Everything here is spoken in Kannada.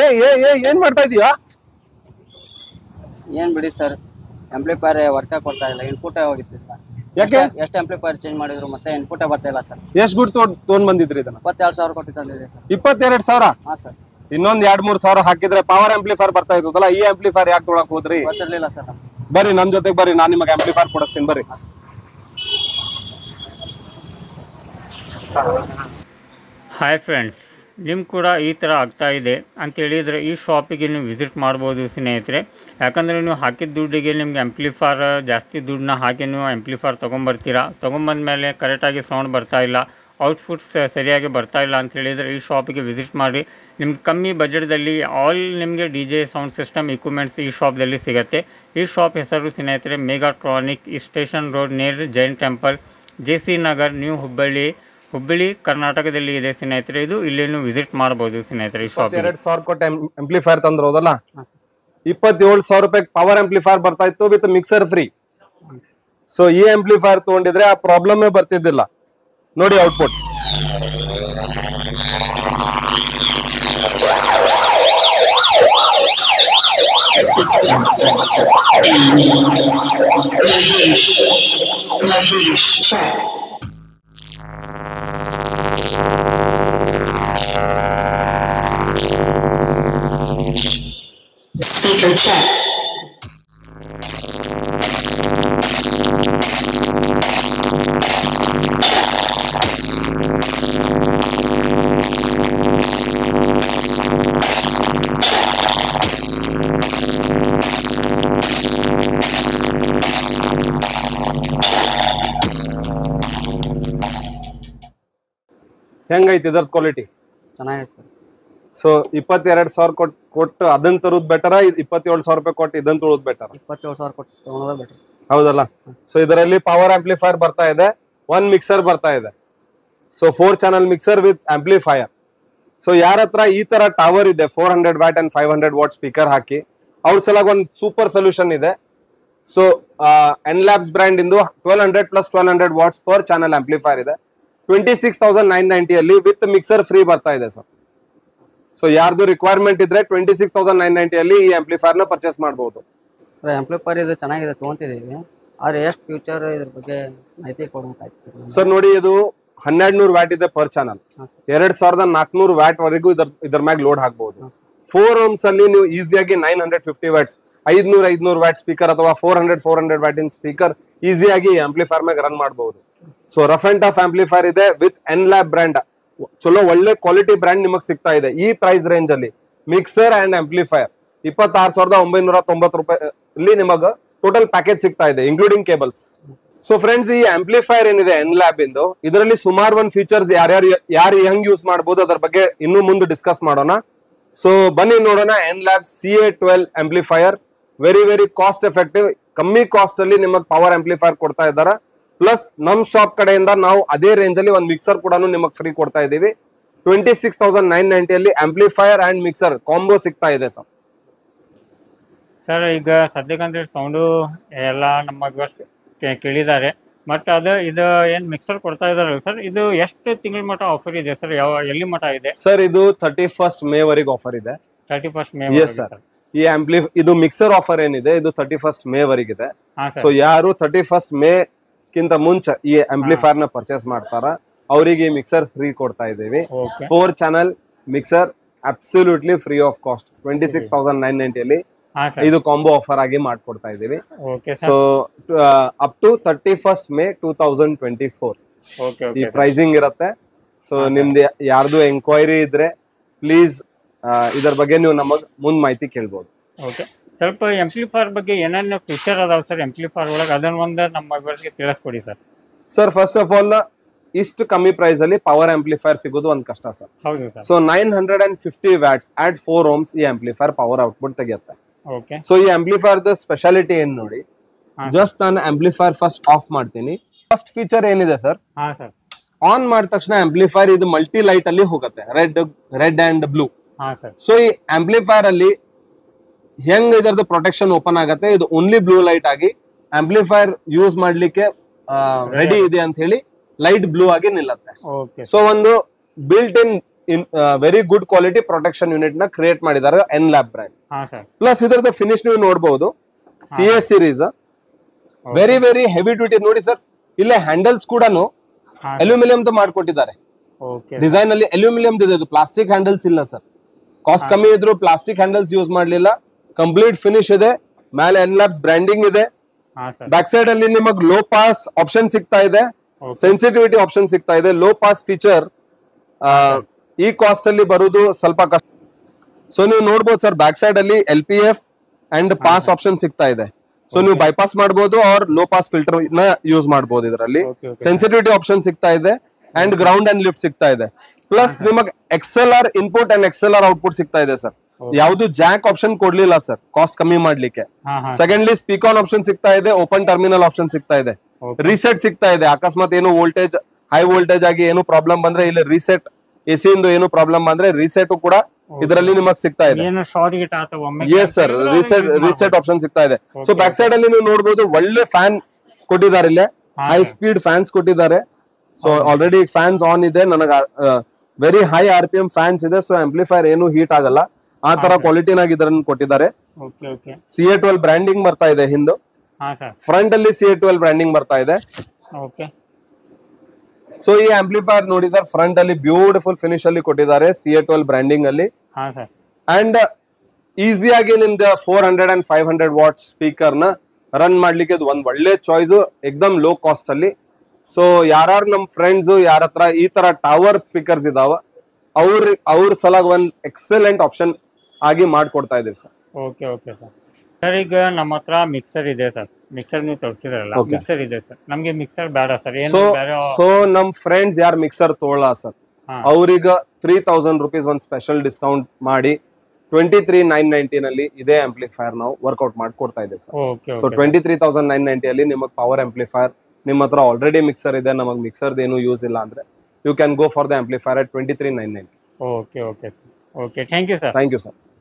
ಏನ್ ಮಾಡ್ತಾ ಇದೀಯಾ? ಏನ್ ಬಿಡಿ ಸರ್, ಆಂಪ್ಲಿಫೈರ್ ವರ್ಕ್ ಕೊಡ್ತಾ ಇಲ್ಲ, ಇನ್ಪುಟ್ ಹೋಗಿತ್ತು ಸರ್. ಯಾಕೆ? ಎಷ್ಟು ಆಂಪ್ಲಿಫೈರ್ ಚೇಂಜ್ ಮಾಡಿದ್ರು ಮತ್ತೆ ಇನ್ಪುಟ್ ಬರ್ತಾ ಇಲ್ಲ ಸರ್. ಎಷ್ಟ್ ಗುಡ್ ತಗೊಂಡ್ ಬಂದಿದ್ರಿ ಇದನ್ನ? 22,000 ಕೊಟ್ಟು ತಂದಿದೆ ಸರ್. 22,000? ಹಾ ಸರ್. ಇನ್ನೊಂದ್ 2-3 ಸಾವಿರ ಹಾಕಿದ್ರೆ ಪವರ್ ಆಂಪ್ಲಿಫೈರ್ ಬರ್ತಾ ಇದ್ದಲ್ಲ, ಈ ಆಂಪ್ಲಿಫೈರ್ ಯಾಕೆ ತೊಗೊಳಕ್ ಹೋದ್ರಿ? ಗೊತ್ತಿರ್ಲಿಲ್ಲ ಸರ್. ಬರ್ರಿ ನಮ್ ಜೊತೆಗೆ ಬರ್ರಿ, ನಾನ್ ನಿಮಗೆ ಆಂಪ್ಲಿಫೈರ್ ಕೊಡಿಸ್ತೀನಿ ಬರ್ರಿ. ಹಾಯ್ ಫ್ರೆಂಡ್ಸ್, ನಿಮ್ಮ ಕೂಡ ಈ ಥರ ಆಗ್ತಾ ಇದೆ ಅಂತ ಹೇಳಿದರೆ ಈ ಶಾಪಿಗೆ ನೀವು ವಿಸಿಟ್ ಮಾಡ್ಬೋದು ಸ್ನೇಹಿತರೆ. ಯಾಕಂದರೆ ನೀವು ಹಾಕಿದ ದುಡ್ಡಿಗೆ ನಿಮ್ಗೆ ಆಂಪ್ಲಿಫೈರ್ ಜಾಸ್ತಿ ದುಡ್ಡನ್ನ ಹಾಕಿ ನೀವು ಆಂಪ್ಲಿಫೈರ್ ತೊಗೊಂಬರ್ತೀರಾ. ತೊಗೊಂಬಂದಮೇಲೆ ಕರೆಕ್ಟಾಗಿ ಸೌಂಡ್ ಬರ್ತಾ ಇಲ್ಲ, ಔಟ್ಪುಟ್ಸ್ ಸರಿಯಾಗಿ ಬರ್ತಾ ಇಲ್ಲ ಅಂತ ಹೇಳಿದರೆ ಈ ಶಾಪಿಗೆ ವಿಸಿಟ್ ಮಾಡಿ. ನಿಮ್ಗೆ ಕಮ್ಮಿ ಬಜೆಟ್ದಲ್ಲಿ ಆಲ್ ನಿಮಗೆ D J sound system equipments ಈ ಶಾಪ್ದಲ್ಲಿ ಸಿಗುತ್ತೆ. ಈ ಶಾಪ್ ಹೆಸರು ಸ್ನೇಹಿತರೆ ಮೆಗಾಟ್ರಾನಿಕ್, ಈ station road near Jain temple, JC Nagar, new Hubballi ಕರ್ನಾಟಕದಲ್ಲಿ ಇದೆ ಸ್ನೇಹಿತರೆ. ಇದು ಇಲ್ಲೇನು ವಿಸಿಟ್ ಮಾಡಬಹುದು ಸ್ನೇಹಿತರೆ. ಈ ಶಾಪ್ 22,000 ಕೊಟ್ಟು ಆಂಪ್ಲಿಫೈರ್ ತಂದ್ರೋದಲ್ಲ, 27,000 ರೂಪಾಯಿ ಪವರ್ ಆಂಪ್ಲಿಫೈರ್ ಬರ್ತಾ ಇತ್ತು ವಿತ್ ಮಿಕ್ಸರ್ ಫ್ರೀ. ಸೊ ಈ ಆಂಪ್ಲಿಫೈರ್ ತಗೊಂಡಿದ್ರೆ ಆ ಪ್ರಾಬ್ಲಮ್ ಬರ್ತಿದ್ದಿಲ್ಲ. ನೋಡಿ ಔಟ್ಪುಟ್. Speaker check. ಹೆಂಗೈತಿ ಇದರ ಕ್ವಾಲಿಟಿ? ಚೆನ್ನಾಗೈತೆ ಸರ್. ಸೊ 22,000 ಕೊಟ್ಟು ಅದನ್ನ ತರೋದು ಬೆಟರ, 27,000 ರೂಪಾಯಿ ಕೊಟ್ಟು ಇದನ್ನ ತರೋದು ಬೆಟರ್? 27,000 ಕೊಟ್ಟು ತಗೊಳೋದೇ ಬೆಟರ್ ಸರ್. ಹೌದಲ್ಲ? ಸೊ ಇದರಲ್ಲಿ ಪವರ್ ಆಂಪ್ಲಿಫೈರ್ ಬರ್ತಾ ಇದೆ, 1 ಮಿಕ್ಸರ್ ಬರ್ತಾ ಇದೆ. So 4 channel mixer with amplifier. So ಯಾರ ಹತ್ರ ಈ ತರ ಟವರ್ ಇದೆ 400 ವ್ಯಾಟ್ ಅಂಡ್ 500 ವಾಟ್ ಸ್ಪೀಕರ್ ಹಾಕಿ, ಅವ್ರ ಸಲಾಗ ಒಂದು ಸೂಪರ್ ಸೊಲ್ಯೂಷನ್ ಇದೆ. ಸೊ ಎನ್ಲ್ಯಾಬ್ಸ್ ಬ್ರ್ಯಾಂಡ್ ಇಂದು 1200 plus 1200 watts per channel amplifier ಇದೆ. 26,990 ಅಲ್ಲಿ ವಿತ್ ಮಿಕ್ಸರ್ ಫ್ರೀ ಬರ್ತಾ ಇದೆ ಸರ್. ಸೊ ಯಾರ್ದು ರಿಕ್ವೈರ್ಮೆಂಟ್ ಇದ್ರೆ 26,990 ಅಲ್ಲಿ ಈ ಆಂಪ್ಲಿಫೈರ್ ನ ಪರ್ಚೇಸ್ ಮಾಡಬಹುದು ಸರ್. ಆಂಪ್ಲಿಫೈರ್ ಇದು ಚೆನ್ನಾಗಿದೆ, ತಗೊಂತಿದ್ದೀವಿ. ಆದ್ರೆ ಎಷ್ಟು ಫ್ಯೂಚರ್ ಇದ್ರ ಬಗ್ಗೆ ಮಾಹಿತಿ ಕೊಡಬೇಕಾಯ್ತು ಸರ್. ಸರ್ ನೋಡಿ, ಇದು 1200 ವ್ಯಾಟ್ ಇದೆ ಪರ್ ಚಾನಲ್. 2,400 ವ್ಯಾಟ್ ವರೆಗೂ ಇದ್ರ ಮ್ಯಾಗ ಲೋಡ್ ಹಾಕಬಹುದು. 4 ಓಮ್ಸ್ ಅಲ್ಲಿ ನೀವು ಈಸಿಯಾಗಿ 950 ವ್ಯಾಟ್ಸ್ 500 ವ್ಯಾಟ್ ಸ್ಪೀಕರ್ ಅಥವಾ 400 ವ್ಯಾಟ್ ಇನ್ ಸ್ಪೀಕರ್ ಈಸಿಯಾಗಿ ಆಂಪ್ಲಿಫೈರ್ ಮ್ಯಾಗ ರನ್ ಮಾಡಬಹುದು. So rough and tough amplifier ಇದೆ ವಿತ್ ಎನ್ಲ್ಯಾಬ್ ಬ್ರ್ಯಾಂಡ್. ಚಲೋ ಒಳ್ಳೆ ಕ್ವಾಲಿಟಿ ಬ್ರ್ಯಾಂಡ್ ನಿಮಗ್ ಸಿಗ್ತಾ ಇದೆ ಈ ಪ್ರೈಸ್ ರೇಂಜ್ ಅಲ್ಲಿ. ಮಿಕ್ಸರ್ ಅಂಡ್ ಆಂಪ್ಲಿಫೈರ್ 26,990 ರೂಪಾಯಿ ಅಲ್ಲಿ ನಿಮಗ ಟೋಟಲ್ ಪ್ಯಾಕೇಜ್ ಸಿಗ್ತಾ ಇದೆ ಇನ್ಕ್ಲೂಡಿಂಗ್ ಕೇಬಲ್ಸ್. ಸೊ ಫ್ರೆಂಡ್ಸ್, ಈ ಆಂಪ್ಲಿಫೈರ್ ಏನಿದೆ ಎನ್ಲ್ಯಾಬ್ ಇಂದು, ಇದರಲ್ಲಿ ಸುಮಾರು ಒಂದು ಫೀಚರ್ಸ್ ಯಾರು ಹೆಂಗ್ ಯೂಸ್ ಮಾಡಬಹುದು ಅದ್ರ ಬಗ್ಗೆ ಇನ್ನು ಮುಂದೆ ಡಿಸ್ಕಸ್ ಮಾಡೋಣ. ಸೊ ಬನ್ನಿ ನೋಡೋಣ. N Lab CA12 amplifier very cost effective, ಕಮ್ಮಿ ಕಾಸ್ಟ್ ಅಲ್ಲಿ ನಿಮಗ್ ಪವರ್ ಆಂಪ್ಲಿಫೈರ್ ಕೊಡ್ತಾ ಇದಾರ. ಪ್ಲಸ್ ನಮ್ ಶಾಪ್ ಕಡೆಯಿಂದ ನಾವು ಅದೇ ರೇಂಜ್ ಅಲ್ಲಿ ಒಂದು ಮಿಕ್ಸರ್ ಕೂಡ ನಿಮಗ್ ಫ್ರೀ ಕೊಡ್ತಾ ಇದೀವಿ. 26,990 ಅಲ್ಲಿ ಆಂಪ್ಲಿಫೈರ್ ಅಂಡ್ ಮಿಕ್ಸರ್ ಕಾಂಬೋ ಸಿಗ್ತಾ ಇದೆ ಸರ್. ಸರ್ ಈಗ ಸದ್ಯಕ್ಕಂದ್ರೆ ಸೌಂಡು ಎಲ್ಲ ನಮ್ಮ ವ್ಯೂವರ್ಸ್ ಕೇಳಿದ್ದಾರೆ. ಬಟ್ ಇದು ಏನ್ ಮಿಕ್ಸರ್ ಕೊಡ್ತಾ ಇದಾರಲ್ಲ ಸರ್, ಇದು ಎಷ್ಟು ತಿಂಗಳ ಮಟ್ಟ ಆಫರ್ ಇದೆ ಸರ್? ಎಲ್ಲಿ ಮಟ್ಟ ಇದೆ ಸರ್? ಇದು 31st ಮೇ ವರೆಗೆ ಆಫರ್ ಇದೆ. 31st ಮೇ? Yes sir. ಈ ಇದು ಮಿಕ್ಸರ್ ಆಫರ್ ಏನಿದೆ ಇದು 31st ಮೇ ವರೆಗಿದೆ. ಸೊ ಯಾರು 31st ಮೇ ಕಿಂತ ಮುಂಚೆ ಈ ಆಂಪ್ಲಿಫೈರ್ ನ ಪರ್ಚೇಸ್ ಮಾಡ್ತಾರ ಅವರಿಗೆ ಮಿಕ್ಸರ್ ಫ್ರೀ ಕೊಡ್ತಾ ಇದ್ದೀವಿ. 4 channel mixer absolutely free of cost 26,990 ಅಲ್ಲಿ ಇದು ಕಾಂಬೋ ಆಫರ್ ಆಗಿ ಮಾಡ್ಕೊಡ್ತಾ ಇದೀವಿ. So up to 31st May 2024 ಈ ಪ್ರೈಸಿಂಗ್ ಇರುತ್ತೆ. ಸೊ ನಿಮ್ದು ಯಾರ್ದು ಎಂಕ್ವೈರಿ ಇದ್ರೆ ಪ್ಲೀಸ್ ಇದರ ಬಗ್ಗೆ ನೀವು ನಮಗ್ ಮುಂದ್ ಮಾಹಿತಿ ಕೇಳ್ಬೋದು. ಸ್ವಲ್ಪ ಆಂಪ್ಲಿಫೈರ್ ಬಗ್ಗೆ ಏನೇನು ಫೀಚರ್ ಅದಾವ ಸರ್ ಆಂಪ್ಲಿಫೈರ್ ಒಳಗೆ, ಅದನ್ನ ಒಂದು ನಮ್ಮ ವ್ಯೂವರ್ಸ್ಗೆ ತಿಳಿಸ್ಕೊಡಿ sir. Sir first of all, ಇಷ್ಟು ಕಮ್ಮಿ ಪ್ರೈಸ್ ಅಲ್ಲಿ ಪವರ್ ಆಂಪ್ಲಿಫೈರ್ ಸಿಗೋದು ಒಂದ್ ಕಷ್ಟ ಸರ್. ಹೌದು sir. So 950 watts at 4 ohms ಈ ಆಂಪ್ಲಿಫೈರ್ ಪವರ್ ಔಟ್ಪುಟ್ ತೆಗೆಯುತ್ತೆ. ಸೊ ಈ ಆಂಪ್ಲಿಫೈರ್ ದ ಸ್ಪೆಷಾಲಿಟಿ ಏನ್ ನೋಡಿ, ಜಸ್ಟ್ ನಾನು ಆಂಪ್ಲಿಫೈರ್ ಫಸ್ಟ್ ಆಫ್ ಮಾಡ್ತೀನಿ. ಫಸ್ಟ್ ಫೀಚರ್ ಏನಿದೆ ಸರ್, ಆನ್ ಮಾಡಿದ ತಕ್ಷಣ ಆಂಪ್ಲಿಫೈರ್ ಇದು ಮಲ್ಟಿ ಲೈಟ್ ಅಲ್ಲಿ ಹೋಗುತ್ತೆ, ರೆಡ್ ಅಂಡ್ ಬ್ಲೂ. ಸೊ ಈ ಆಂಪ್ಲಿಫೈರ್ ಅಲ್ಲಿ ಹೆಂಗ್ ಇದರದ್ದು ಪ್ರೊಟೆಕ್ಷನ್ ಓಪನ್ ಆಗತ್ತೆ, ಇದು ಓನ್ಲಿ ಬ್ಲೂ ಲೈಟ್ ಆಗಿ ಆಂಪ್ಲಿಫೈರ್ ಯೂಸ್ ಮಾಡ್ಲಿಕ್ಕೆ ರೆಡಿ ಇದೆ ಅಂತ ಹೇಳಿ ಲೈಟ್ ಬ್ಲೂ ಆಗಿ ನಿಲ್ಲತ್ತೆ. ಸೊ ಒಂದು built in very good quality protection unit ನ ಕ್ರಿಯೇಟ್ ಮಾಡಿದ್ದಾರೆ ಎನ್ ಲ್ಯಾಬ್ ಬ್ರ್ಯಾಂಡ್. ಹಾ ಸರ್. ಪ್ಲಸ್ ಇದರದ ಫಿನಿಶ್ ನೀವು ನೋಡಬಹುದು, CS series very very heavy duty. ನೋಡಿ ಸರ್, ಇಲ್ಲೇ ಹ್ಯಾಂಡಲ್ಸ್ ಕೂಡ ಅಲ್ಯೂಮಿನಿಯಂ ಮಾಡ್ಕೊಟ್ಟಿದ್ದಾರೆ. ಓಕೆ. ಡಿಸೈನ್ ಅಲ್ಲಿ ಅಲ್ಯೂಮಿನಿಯಂ ಇದೆ, ಇದು ಪ್ಲಾಸ್ಟಿಕ್ ಹ್ಯಾಂಡಲ್ಸ್ ಇಲ್ಲ ಸರ್. ಕಾಸ್ಟ್ ಕಮ್ಮಿ ಇದ್ರು ಪ್ಲಾಸ್ಟಿಕ್ ಹ್ಯಾಂಡಲ್ಸ್ ಯೂಸ್ ಮಾಡ್ಲಿಲ್ಲ. ಕಂಪ್ಲೀಟ್ ಫಿನಿಶ್ ಇದೆ, ಮೇಲೆ ಎನ್ ಲ್ಯಾಬ್ಸ್ ಬ್ರ್ಯಾಂಡಿಂಗ್ ಇದೆ. ಹಾ ಸರ್. ಬ್ಯಾಕ್ ಸೈಡ್ ಅಲ್ಲಿ ನಿಮಗೆ ಲೋ ಪಾಸ್ ಆಪ್ಷನ್ ಸಿಗ್ತಾ ಇದೆ, ಸೆನ್ಸಿಟಿವಿಟಿ ಆಪ್ಷನ್ ಸಿಗ್ತಾ ಇದೆ. ಲೋ ಪಾಸ್ ಫೀಚರ್ ಈ ಕಾಸ್ಟ್ ಅಲ್ಲಿ ಬರುವುದು ಸ್ವಲ್ಪ ಕಷ್ಟ. ಸೊ ನೀವು ನೋಡಬಹುದು ಸರ್, ಬ್ಯಾಕ್ ಸೈಡ್ ಅಲ್ಲಿ LPF ಅಂಡ್ ಪಾಸ್ ಆಪ್ಷನ್ ಸಿಗ್ತಾ ಇದೆ. ಸೊ ನೀವು ಬೈಪಾಸ್ ಮಾಡಬಹುದು ಆರ್ ಲೋ ಪಾಸ್ ಫಿಲ್ಟರ್ ನ ಯೂಸ್ ಮಾಡಬಹುದು. ಇದರಲ್ಲಿ ಸೆನ್ಸಿಟಿವಿಟಿ ಆಪ್ಷನ್ ಸಿಗ್ತಾ ಇದೆ ಅಂಡ್ ಗ್ರೌಂಡ್ ಅಂಡ್ ಲಿಫ್ಟ್ ಸಿಗ್ತಾ ಇದೆ. ಪ್ಲಸ್ ನಿಮಗೆ XLR input and XLR output ಸಿಗ್ತಾ ಇದೆ ಸರ್. ಯಾವ್ದು ಜಾಕ್ ಆಪ್ಷನ್ ಕೊಡ್ಲಿಲ್ಲ ಸರ್ ಕಾಸ್ಟ್ ಕಮ್ಮಿ ಮಾಡ್ಲಿಕ್ಕೆ. ಸೆಕೆಂಡ್ಲಿ ಸ್ಪೀಕ್ ಆನ್ ಆಪ್ಷನ್ ಸಿಗ್ತಾ ಇದೆ, ಓಪನ್ ಟರ್ಮಿನಲ್ ಆಪ್ಷನ್ ಸಿಗ್ತಾ ಇದೆ, ರೀಸೆಟ್ ಸಿಗ್ತಾ ಇದೆ. ಅಕಸ್ಮಾತ್ ಏನು ವೋಲ್ಟೇಜ್ ಹೈ ವೋಲ್ಟೇಜ್ ಆಗಿ ಏನು ಪ್ರಾಬ್ಲಮ್ ಬಂದ್ರೆ ಇಲ್ಲಿ ರೀಸೆಟ್, AC ಇಂದು ಏನು ಪ್ರಾಬ್ಲಮ್ ಬಂದ್ರೆ ರೀಸೆಟ್ ಕೂಡ ಇದರಲ್ಲಿ ನಿಮಗೆ ಸಿಗ್ತಾ ಇದೆ. ಎಸ್ ಸರ್, ರೀಸೆಟ್ ಆಪ್ಷನ್ ಸಿಗ್ತಾ ಇದೆ. ಸೊ ಬ್ಯಾಕ್ ಸೈಡ್ ಅಲ್ಲಿ ನೀವು ನೋಡಬಹುದು ಒಳ್ಳೆ ಫ್ಯಾನ್ ಕೊಟ್ಟಿದ್ದಾರೆ, ಇಲ್ಲೇ ಹೈ ಸ್ಪೀಡ್ ಫ್ಯಾನ್ಸ್ ಕೊಟ್ಟಿದ್ದಾರೆ. ಸೊ ಆಲ್ರೆಡಿ ಫ್ಯಾನ್ಸ್ ಆನ್ ಇದೆ, ನನಗೆ ವೆರಿ ಹೈ RPM ಫ್ಯಾನ್ಸ್ ಇದೆ. ಸೊ ಆಂಪ್ಲಿಫೈರ್ ಏನು ಹೀಟ್ ಆಗಲ್ಲ, ಆ ತರ ಕ್ವಾಲಿಟಿನಾಗಿ ಇದನ್ನು ಕೊಟ್ಟಿದ್ದಾರೆ. CA12 ಬ್ರ್ಯಾಂಡಿಂಗ್ ಬರ್ತಾ ಇದೆ ಹಿಂದೆ, ಫ್ರಂಟ್ ಅಲ್ಲಿ CA12 ಬ್ರ್ಯಾಂಡಿಂಗ್ ಬರ್ತಾ ಇದೆ. ಸೊ ಈ ಆಂಪ್ಲಿಫೈರ್ ನೋಡಿ ಸರ್, ಫ್ರಂಟ್ ಅಲ್ಲಿ ಬ್ಯೂಟಿಫುಲ್ ಫಿನಿಶ್ ಅಲ್ಲಿ ಕೊಟ್ಟಿದ್ದಾರೆ CA12 ಬ್ರ್ಯಾಂಡಿಂಗ್ ಅಲ್ಲಿ. ಅಂಡ್ ಈಸಿಯಾಗಿ ನಿಮ್ದು 400 and 500 ವಾಟ್ ಸ್ಪೀಕರ್ ನ ರನ್ ಮಾಡ್ಲಿಕ್ಕೆ ಇದು ಒಂದ್ ಒಳ್ಳೆ ಚಾಯ್ಸ್, ಎಕ್ದಮ್ ಲೋ ಕಾಸ್ಟ್ ಅಲ್ಲಿ. ಸೊ ಯಾರು ನಮ್ ಫ್ರೆಂಡ್ಸ್ ಯಾರ ಹತ್ರ ಈ ತರ ಟವರ್ ಸ್ಪೀಕರ್ಸ್ ಇದಾವ, ಅವ್ರ ಸಲಾಗ ಒಂದ್ ಎಕ್ಸಲೆಂಟ್ ಆಪ್ಷನ್ ಆಗಿ ಮಾಡ್ಕೊಡ್ತಾ ಇದೀವಿ sir. Okay okay sir. Sir ಈಗ ನಮ್ಮ ಹತ್ರ ಮಿಕ್ಸರ್ ಇದೆ ಸರ್, ಮಿಕ್ಸರ್ ನೀವು ತೋರಿಸಿದ್ರಲ್ಲ, ಮಿಕ್ಸರ್ ಇದೆ ಸರ್. ನಮ್ಗೆ ಮಿಕ್ಸರ್ ಬೇಡ ಸರ್. ಸೊ ನಮ್ ಫ್ರೆಂಡ್ಸ್ ಯಾರು ಮಿಕ್ಸರ್ ತಗೊಳ್ಳ ಸರ್, ಅವ್ರೀಗ 3000 rupees ಒಂದ್ ಸ್ಪೆಷಲ್ ಡಿಸ್ಕೌಂಟ್ ಮಾಡಿ 23,990 ನಲ್ಲಿ ಇದೇ ಆಂಪ್ಲಿಫೈರ್ ನಾವು ವರ್ಕೌಟ್ ಮಾಡಿ ಕೊಡ್ತಾ ಇದ್ದೇವೆ ಸರ್. ಸೊ 23,990 ಅಲ್ಲಿ ನಿಮಗೆ ಪವರ್ ಆಂಪ್ಲಿಫೈರ್, ನಿಮ್ಮ ಹತ್ರ ಆಲ್ರೆಡಿ ಮಿಕ್ಸರ್ ಇದೆ, ನಮಗೆ ಮಿಕ್ಸರ್ ಏನು ಯೂಸ್ ಇಲ್ಲ ಅಂದ್ರೆ you can go for the amplifier at 23,990. Okay okay sir. Okay, thank you sir. Thank you sir.